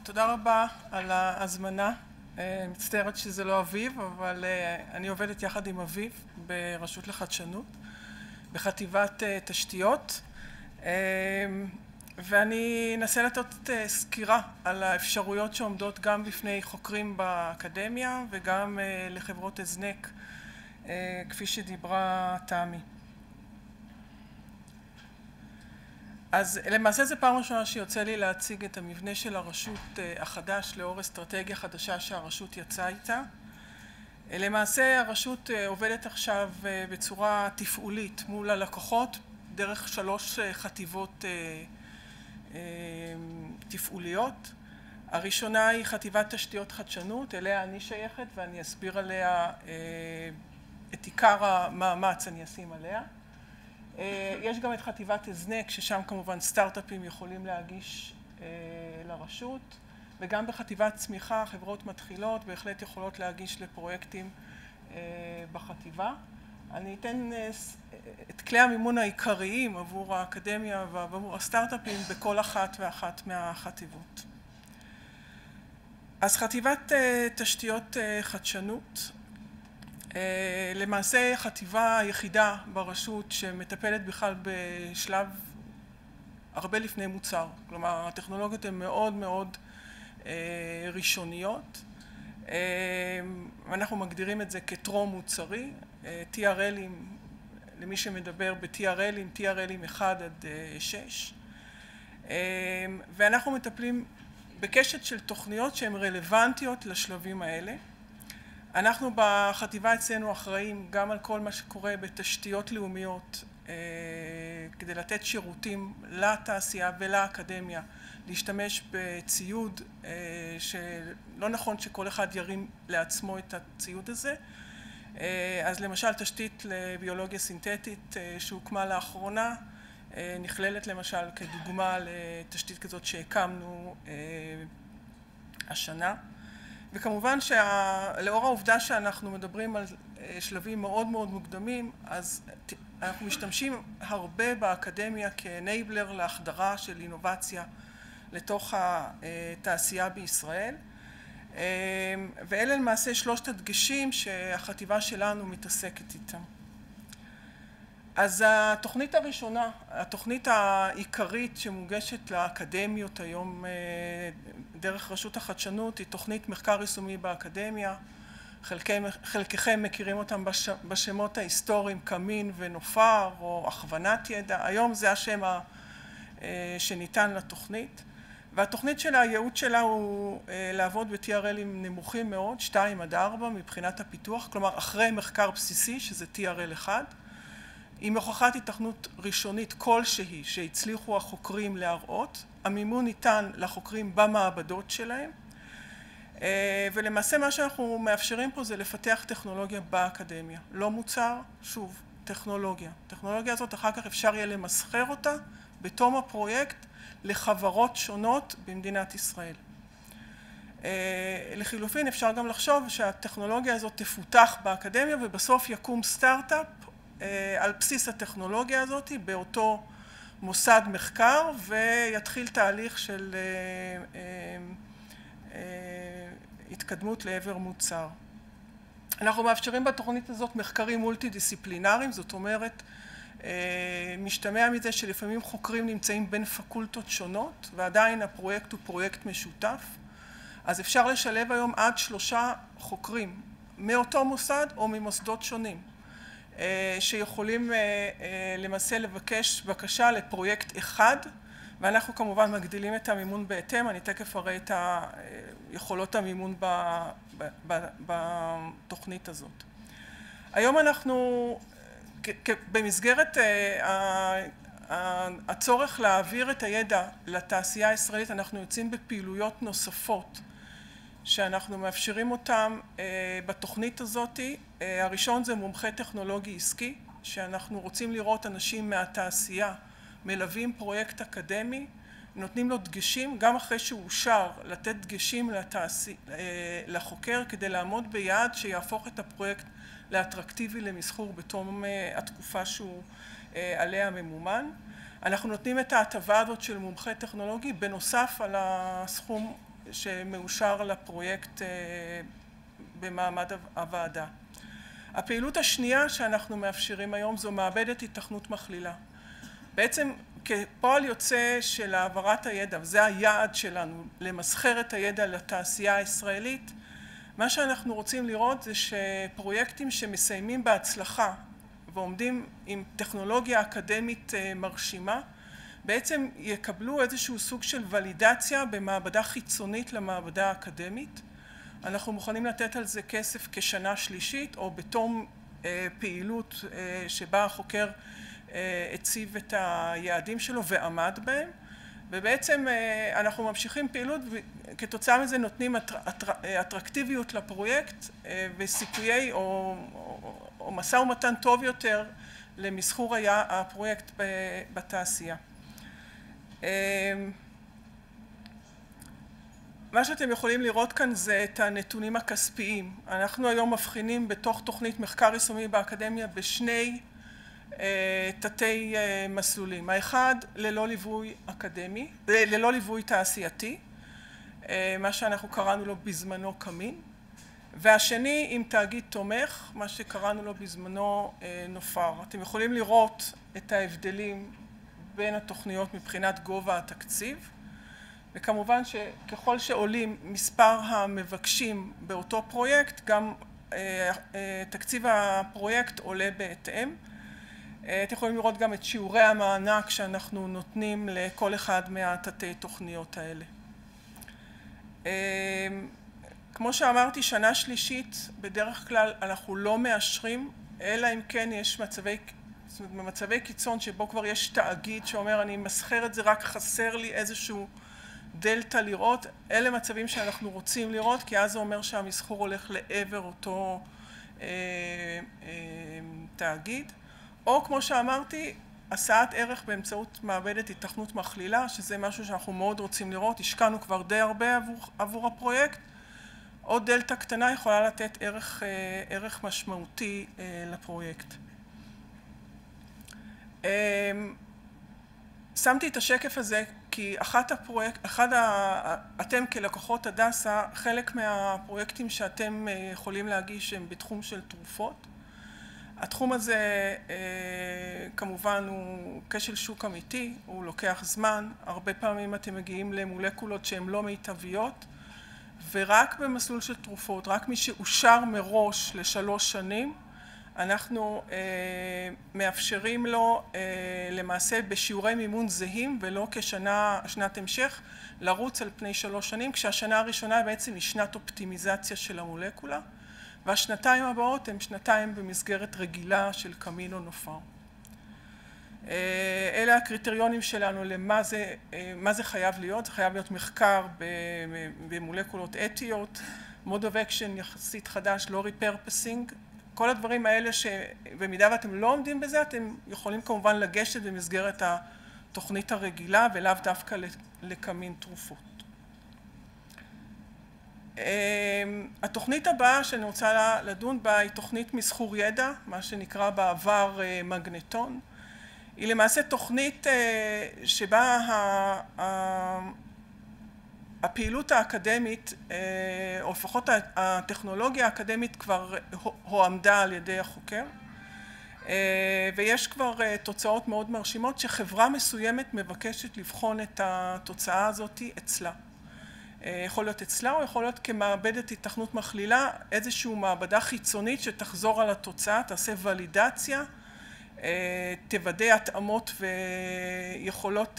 תודה רבה על ההזמנה. מצטערת שזה לא אביב, אבל אני עובדת יחד עם אביב ברשות לחדשנות, בחטיבת תשתיות, ואני אנסה לתת סקירה על האפשרויות שעומדות גם בפני חוקרים באקדמיה וגם לחברות הזנק, כפי שדיברה תמי. אז למעשה זו פעם ראשונה שיוצא לי להציג את המבנה של הרשות החדש לאור אסטרטגיה חדשה שהרשות יצאה איתה. למעשה הרשות עובדת עכשיו בצורה תפעולית מול הלקוחות דרך 3 חטיבות תפעוליות. הראשונה היא חטיבת תשתיות חדשנות, אליה אני שייכת ואני אסביר עליה את עיקר המאמץ אני אשים עליה. יש גם את חטיבת הזנק, ששם כמובן סטארט-אפים יכולים להגיש לרשות, וגם בחטיבת צמיחה, חברות מתחילות בהחלט יכולות להגיש לפרויקטים בחטיבה. אני אתן את כלי המימון העיקריים עבור האקדמיה ועבור הסטארט-אפים בכל אחת ואחת מהחטיבות. אז חטיבת תשתיות חדשנות, למעשה חטיבה היחידה ברשות שמטפלת בכלל בשלב הרבה לפני מוצר. כלומר, הטכנולוגיות הן מאוד מאוד ראשוניות. אנחנו מגדירים את זה כטרום מוצרי, TRLים, למי שמדבר ב-TRLים, TRLים 1 עד 6. ואנחנו מטפלים בקשת של תוכניות שהן רלוונטיות לשלבים האלה. אנחנו בחטיבה אצלנו אחראים גם על כל מה שקורה בתשתיות לאומיות כדי לתת שירותים לתעשייה ולאקדמיה, להשתמש בציוד שלא נכון שכל אחד ירים לעצמו את הציוד הזה. אז למשל תשתית לביולוגיה סינתטית שהוקמה לאחרונה, נכללת למשל כדוגמה לתשתית כזאת שהקמנו השנה. וכמובן שלאור העובדה שאנחנו מדברים על שלבים מאוד מאוד מוקדמים, אז אנחנו משתמשים הרבה באקדמיה כאנייבלר להחדרה של אינובציה לתוך התעשייה בישראל. ואלה למעשה 3 הדגשים שהחטיבה שלנו מתעסקת איתם. אז התוכנית הראשונה, התוכנית העיקרית שמוגשת לאקדמיות היום דרך רשות החדשנות, היא תוכנית מחקר יישומי באקדמיה. חלקכם מכירים אותם בשמות ההיסטוריים קמין ונופר או הכוונת ידע. היום זה השם שניתן לתוכנית. והתוכנית שלה, הייעוד שלה הוא לעבוד ב-TRLים נמוכים מאוד, 2 עד 4 מבחינת הפיתוח, כלומר אחרי מחקר בסיסי שזה TRL 1. עם הוכחת התכנות ראשונית כלשהי שהצליחו החוקרים להראות, המימון ניתן לחוקרים במעבדות שלהם, ולמעשה מה שאנחנו מאפשרים פה זה לפתח טכנולוגיה באקדמיה, לא מוצר, שוב, טכנולוגיה. הטכנולוגיה הזאת אחר כך אפשר יהיה למסחר אותה בתום הפרויקט לחברות שונות במדינת ישראל. לחילופין אפשר גם לחשוב שהטכנולוגיה הזאת תפותח באקדמיה ובסוף יקום סטארט-אפ על בסיס הטכנולוגיה הזאת באותו מוסד מחקר ויתחיל תהליך של התקדמות לעבר מוצר. אנחנו מאפשרים בתוכנית הזאת מחקרים מולטי-דיסציפלינריים, זאת אומרת משתמע מזה שלפעמים חוקרים נמצאים בין פקולטות שונות ועדיין הפרויקט הוא פרויקט משותף. אז אפשר לשלב היום עד 3 חוקרים מאותו מוסד או ממוסדות שונים. שיכולים למעשה לבקש בקשה לפרויקט אחד, ואנחנו כמובן מגדילים את המימון בהתאם. אני תכף אראה את יכולות המימון בתוכנית הזאת. היום אנחנו, במסגרת הצורך להעביר את הידע לתעשייה הישראלית, אנחנו יוצאים בפעילויות נוספות שאנחנו מאפשרים אותם בתוכנית הזאת. הראשון זה מומחה טכנולוגי עסקי, שאנחנו רוצים לראות אנשים מהתעשייה מלווים פרויקט אקדמי, נותנים לו דגשים, גם אחרי שהוא אושר, לתת דגשים לחוקר כדי לעמוד ביעד שיהפוך את הפרויקט לאטרקטיבי למסחור בתום התקופה שהוא עליה ממומן. אנחנו נותנים את ההטבה הזאת של מומחה טכנולוגי בנוסף על הסכום שמאושר לפרויקט במעמד הוועדה. הפעילות השנייה שאנחנו מאפשרים היום זו מעבדת היתכנות מכלילה. בעצם כפועל יוצא של העברת הידע, וזה היעד שלנו, למסחר את הידע לתעשייה הישראלית, מה שאנחנו רוצים לראות זה שפרויקטים שמסיימים בהצלחה ועומדים עם טכנולוגיה אקדמית מרשימה, בעצם יקבלו איזשהו סוג של ולידציה במעבדה חיצונית למעבדה האקדמית. אנחנו מוכנים לתת על זה כסף כשנה שלישית או בתום פעילות שבה החוקר הציב את היעדים שלו ועמד בהם, ובעצם אנחנו ממשיכים פעילות וכתוצאה מזה נותנים אטרקטיביות לפרויקט וסיכויי או משא ומתן טוב יותר למסחור הפרויקט בתעשייה. מה שאתם יכולים לראות כאן זה את הנתונים הכספיים. אנחנו היום מבחינים בתוך תוכנית מחקר יישומי באקדמיה בשני תתי מסלולים. האחד ללא ליווי אקדמי, ללא ליווי תעשייתי, מה שאנחנו קראנו לו בזמנו קמין, והשני עם תאגיד תומך, מה שקראנו לו בזמנו נופר. אתם יכולים לראות את ההבדלים בין התוכניות מבחינת גובה התקציב, וכמובן שככל שעולים מספר המבקשים באותו פרויקט, גם תקציב הפרויקט עולה בהתאם. אתם יכולים לראות גם את שיעורי המענק שאנחנו נותנים לכל אחד מהתתי תוכניות האלה. כמו שאמרתי, שנה שלישית בדרך כלל אנחנו לא מאשרים, אלא אם כן יש מצבי קיצון שבו כבר יש תאגיד שאומר אני מסחר את זה, רק חסר לי איזשהו דלטה לראות. אלה מצבים שאנחנו רוצים לראות, כי אז זה אומר שהמסחור הולך לעבר אותו תאגיד. או כמו שאמרתי, השאת ערך באמצעות מעבדת היתכנות מכלילה, שזה משהו שאנחנו מאוד רוצים לראות. השקענו כבר די הרבה עבור הפרויקט. עוד דלטה קטנה יכולה לתת ערך משמעותי לפרויקט. שמתי את השקף הזה כי אתם כלקוחות הדסה, חלק מהפרויקטים שאתם יכולים להגיש הם בתחום של תרופות. התחום הזה כמובן הוא כשל שוק אמיתי, הוא לוקח זמן, הרבה פעמים אתם מגיעים למולקולות שהן לא מיטביות, ורק במסלול של תרופות, רק מי שאושר מראש ל3 שנים, אנחנו מאפשרים לו למעשה בשיעורי מימון זהים ולא כשנת המשך לרוץ על פני 3 שנים, כשהשנה הראשונה בעצם היא שנת אופטימיזציה של המולקולה, והשנתיים הבאות הן שנתיים במסגרת רגילה של קמין או נופר. אלה הקריטריונים שלנו למה זה חייב להיות. זה חייב להיות מחקר במולקולות אתיות, mode of action יחסית חדש, לא repurposing. כל הדברים האלה שבמידה ואתם לא עומדים בזה, אתם יכולים כמובן לגשת במסגרת התוכנית הרגילה ולאו דווקא לקמין תרופות. התוכנית הבאה שאני רוצה לדון בה היא תוכנית מסחור ידע, מה שנקרא בעבר מגנטון. היא למעשה תוכנית שבה הפעילות האקדמית, או לפחות הטכנולוגיה האקדמית כבר הועמדה על ידי החוקר, ויש כבר תוצאות מאוד מרשימות שחברה מסוימת מבקשת לבחון את התוצאה הזאת אצלה. יכול להיות אצלה או יכול להיות כמעבדת היתכנות מכלילה, איזושהי מעבדה חיצונית שתחזור על התוצאה, תעשה ולידציה, תוודא התאמות ויכולות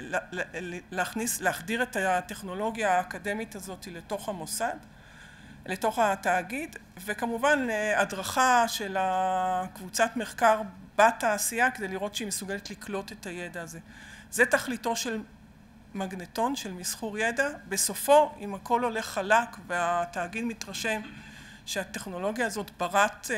להחדיר את הטכנולוגיה האקדמית הזאת לתוך המוסד, לתוך התאגיד, וכמובן הדרכה של הקבוצת מחקר בתעשייה כדי לראות שהיא מסוגלת לקלוט את הידע הזה. זה תכליתו של מגנטון, של מסחור ידע. בסופו, אם הכל הולך חלק והתאגיד מתרשם שהטכנולוגיה הזאת ברת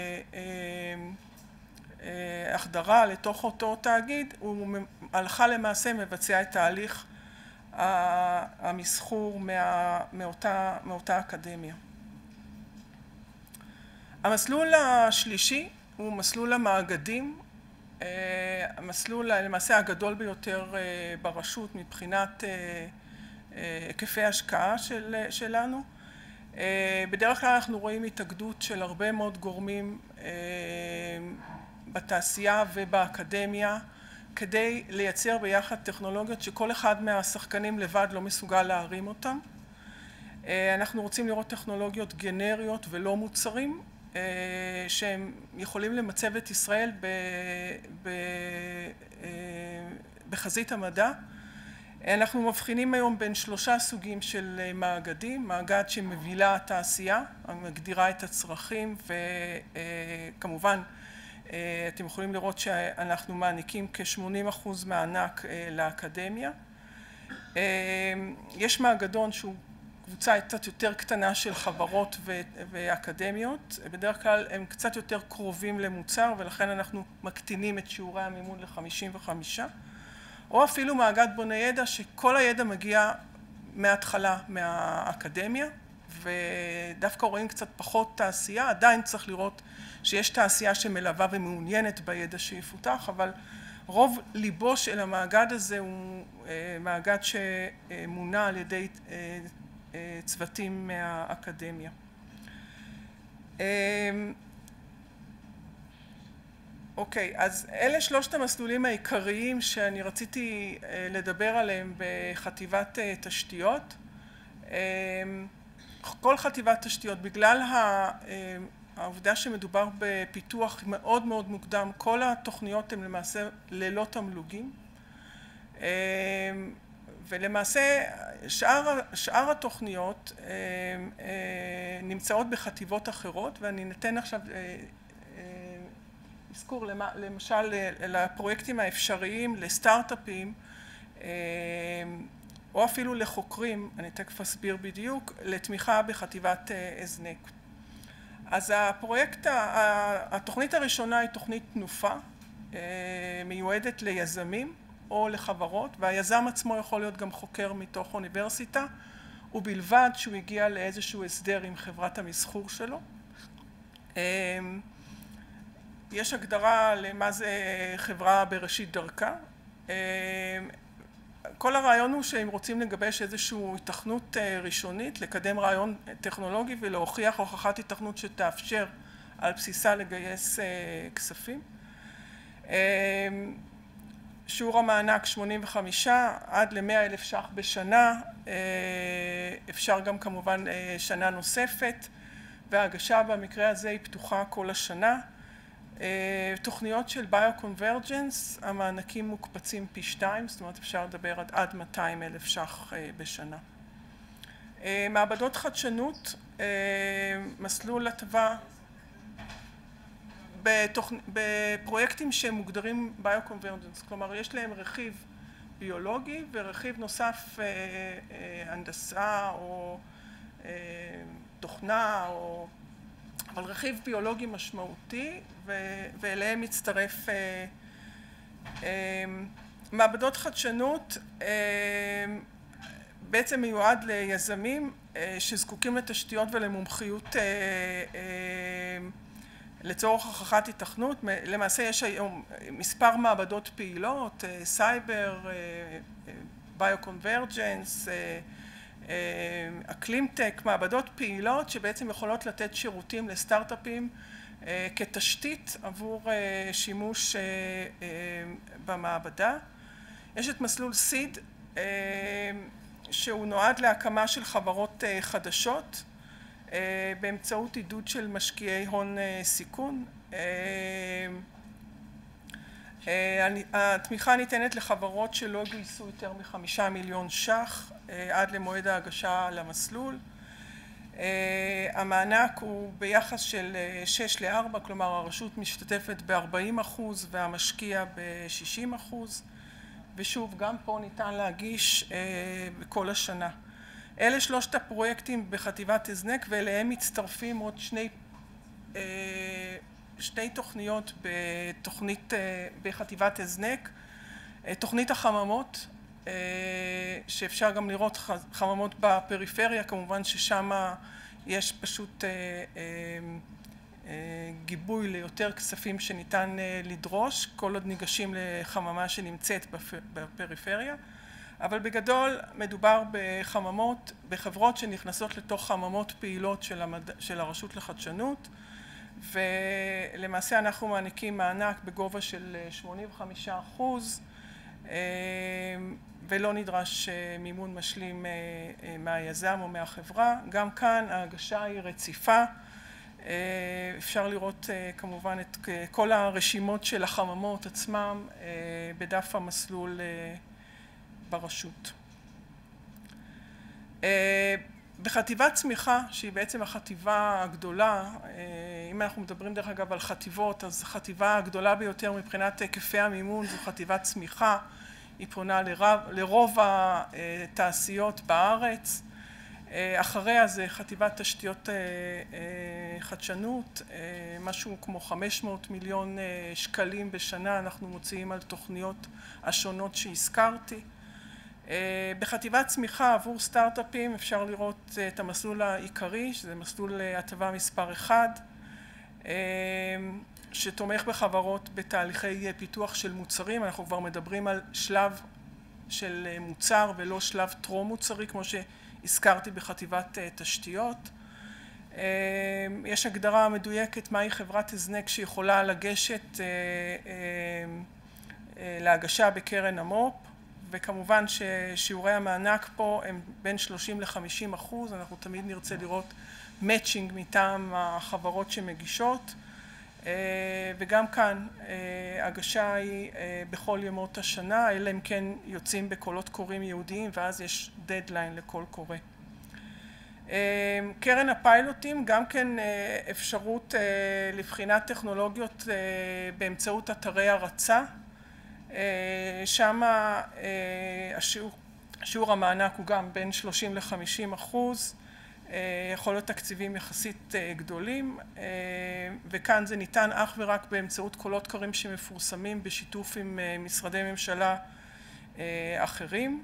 החדרה לתוך אותו תאגיד, הוא הלכה למעשה מבצע את תהליך המסחור מאותה אקדמיה. המסלול השלישי הוא מסלול המאגדים, המסלול למעשה הגדול ביותר ברשות מבחינת היקפי השקעה שלנו. בדרך כלל אנחנו רואים התאגדות של הרבה מאוד גורמים בתעשייה ובאקדמיה, כדי לייצר ביחד טכנולוגיות שכל אחד מהשחקנים לבד לא מסוגל להרים אותם. אנחנו רוצים לראות טכנולוגיות גנריות ולא מוצרים, שהם יכולים למצב את ישראל בחזית המדע. אנחנו מבחינים היום בין 3 סוגים של מאגדים: מאגד שמבילה התעשייה, מגדירה את הצרכים, וכמובן אתם יכולים לראות שאנחנו מעניקים כ-80% מענק לאקדמיה. יש מאגדון שהוא קבוצה קצת יותר קטנה של חברות ואקדמיות, בדרך כלל הם קצת יותר קרובים למוצר, ולכן אנחנו מקטינים את שיעורי המימון ל-55, או אפילו מאגד בוני ידע שכל הידע מגיע מההתחלה מהאקדמיה, ודווקא רואים קצת פחות תעשייה. עדיין צריך לראות שיש תעשייה שמלווה ומעוניינת בידע שיפותח, אבל רוב ליבו של המאגד הזה הוא מאגד שמונה על ידי צוותים מהאקדמיה. אוקיי, אז אלה 3 המסלולים העיקריים שאני רציתי לדבר עליהם בחטיבת תשתיות. כל חטיבת תשתיות, בגלל העובדה שמדובר בפיתוח מאוד מאוד מוקדם, כל התוכניות הן למעשה ללא תמלוגים. ולמעשה שאר התוכניות נמצאות בחטיבות אחרות, ואני נתן עכשיו אזכור למשל לפרויקטים האפשריים, לסטארט-אפים, או אפילו לחוקרים, אני תכף אסביר בדיוק, לתמיכה בחטיבת הזנק. אז התוכנית הראשונה היא תוכנית תנופה, מיועדת ליזמים או לחברות, והיזם עצמו יכול להיות גם חוקר מתוך אוניברסיטה, ובלבד שהוא הגיע לאיזשהו הסדר עם חברת המסחור שלו. יש הגדרה למה זה חברה בראשית דרכה. כל הרעיון הוא שהם רוצים לגבש איזושהי היתכנות ראשונית, לקדם רעיון טכנולוגי ולהוכיח הוכחת היתכנות שתאפשר על בסיסה לגייס כספים. שיעור המענק 85 עד ל-100,000 ש"ח בשנה, אפשר גם כמובן שנה נוספת, וההגשה במקרה הזה היא פתוחה כל השנה. תוכניות של ביו-קונברג'נס, המענקים מוקפצים פי 2, זאת אומרת אפשר לדבר עד 200,000 ש"ח בשנה. מעבדות חדשנות, מסלול הטבה בפרויקטים שמוגדרים ביו-קונברג'נס, כלומר יש להם רכיב ביולוגי ורכיב נוסף הנדסה או תוכנה, אבל רכיב ביולוגי משמעותי, ואליהם מצטרף מעבדות חדשנות, בעצם מיועד ליזמים שזקוקים לתשתיות ולמומחיות לצורך הוכחת היתכנות. למעשה יש היום מספר מעבדות פעילות, סייבר, ביו-קונברג'נס, אקלימטק, מעבדות פעילות שבעצם יכולות לתת שירותים לסטארט-אפים כתשתית עבור שימוש במעבדה. יש את מסלול סיד שהוא נועד להקמה של חברות חדשות באמצעות עידוד של משקיעי הון סיכון. התמיכה ניתנת לחברות שלא גייסו יותר מ5 מיליון ש"ח עד למועד ההגשה למסלול. המענק הוא ביחס של 6 ל-4, כלומר הרשות משתתפת ב-40% והמשקיע ב-60%, ושוב גם פה ניתן להגיש בכל השנה. אלה 3 הפרויקטים בחטיבת הזנק, ואליהם מצטרפים עוד שני תוכניות בחטיבת הזנק. תוכנית החממות, שאפשר גם לראות חממות בפריפריה, כמובן ששם יש פשוט גיבוי ליותר כספים שניתן לדרוש, כל עוד ניגשים לחממה שנמצאת בפריפריה. אבל בגדול מדובר בחברות שנכנסות לתוך חממות פעילות של הרשות לחדשנות, ולמעשה אנחנו מעניקים מענק בגובה של 85%, ולא נדרש מימון משלים מהיזם או מהחברה. גם כאן ההגשה היא רציפה. אפשר לראות כמובן את כל הרשימות של החממות עצמם בדף המסלול ברשות. בחטיבת צמיחה, שהיא בעצם החטיבה הגדולה, אם אנחנו מדברים דרך אגב על חטיבות, אז החטיבה הגדולה ביותר מבחינת היקפי המימון זו חטיבת צמיחה, היא פונה לרוב התעשיות בארץ. אחריה זה חטיבת תשתיות חדשנות, משהו כמו 500 מיליון שקלים בשנה אנחנו מוציאים על תוכניות השונות שהזכרתי. בחטיבת צמיחה עבור סטארט-אפים אפשר לראות את המסלול העיקרי, שזה מסלול הטבה מספר 1, שתומך בחברות בתהליכי פיתוח של מוצרים. אנחנו כבר מדברים על שלב של מוצר ולא שלב טרום מוצרי, כמו שהזכרתי בחטיבת תשתיות. יש הגדרה מדויקת מהי חברת הזנק שיכולה לגשת להגשה בקרן המו"פ, וכמובן ששיעורי המענק פה הם בין 30-50%, אנחנו תמיד נרצה לראות מאצ'ינג מטעם החברות שמגישות, וגם כאן הגשה היא בכל ימות השנה, אלא אם כן יוצאים בקולות קוראים ייעודיים, ואז יש דדליין לקול קורא. קרן הפיילוטים, גם כן אפשרות לבחינת טכנולוגיות באמצעות אתרי הרצה, שם שיעור המענק הוא גם בין 30-50%, יכול להיות תקציבים יחסית גדולים, וכאן זה ניתן אך ורק באמצעות קולות קוראים שמפורסמים בשיתוף עם משרדי ממשלה אחרים.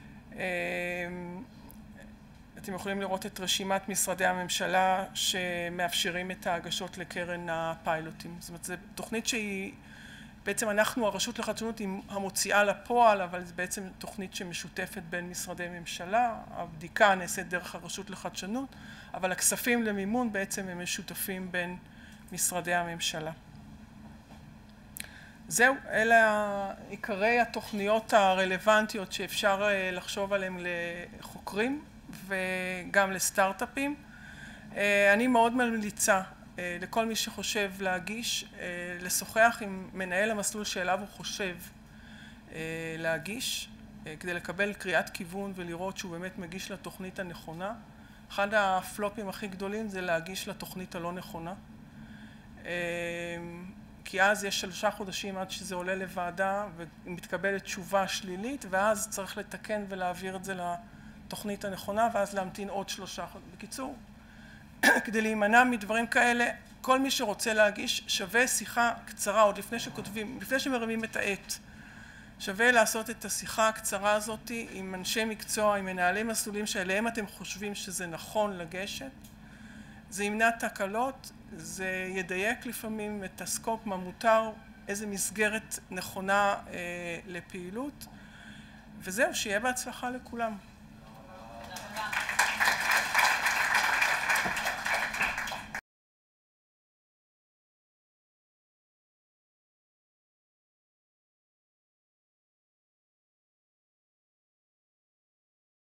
אתם יכולים לראות את רשימת משרדי הממשלה שמאפשרים את ההגשות לקרן הפיילוטים. זאת אומרת, זו תוכנית שהיא בעצם אנחנו, הרשות לחדשנות, היא המוציאה לפועל, אבל זו בעצם תוכנית שמשותפת בין משרדי ממשלה. הבדיקה נעשית דרך הרשות לחדשנות, אבל הכספים למימון בעצם הם משותפים בין משרדי הממשלה. זהו, אלה עיקרי התוכניות הרלוונטיות שאפשר לחשוב עליהן לחוקרים וגם לסטארט-אפים. אני מאוד ממליצה לכל מי שחושב להגיש, לשוחח עם מנהל המסלול שאליו הוא חושב להגיש, כדי לקבל קריאת כיוון ולראות שהוא באמת מגיש לתוכנית הנכונה. אחד הפלופים הכי גדולים זה להגיש לתוכנית הלא נכונה, כי אז יש 3 חודשים עד שזה עולה לוועדה ומתקבלת תשובה שלילית, ואז צריך לתקן ולהעביר את זה לתוכנית הנכונה, ואז להמתין עוד 3 חודשים. בקיצור, כדי להימנע מדברים כאלה, כל מי שרוצה להגיש שווה שיחה קצרה, עוד לפני שכותבים, לפני שמרימים את העט, שווה לעשות את השיחה הקצרה הזאת עם אנשי מקצוע, עם מנהלי מסלולים שאליהם אתם חושבים שזה נכון לגשת. זה ימנע תקלות, זה ידייק לפעמים את הסקופ, מה מותר, איזה מסגרת נכונה לפעילות, וזהו, שיהיה בהצלחה לכולם.